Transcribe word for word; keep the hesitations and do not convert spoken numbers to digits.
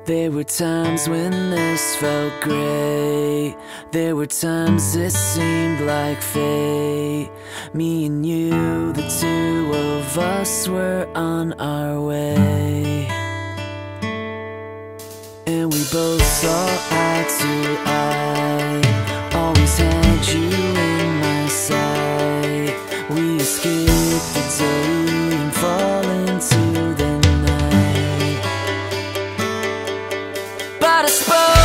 There were times when this felt great. There were times it seemed like fate. Me and you, the two of us, were on our way. And we both saw eye to eye. Always had you in my sight. We escaped the day and fall into the night. But I suppose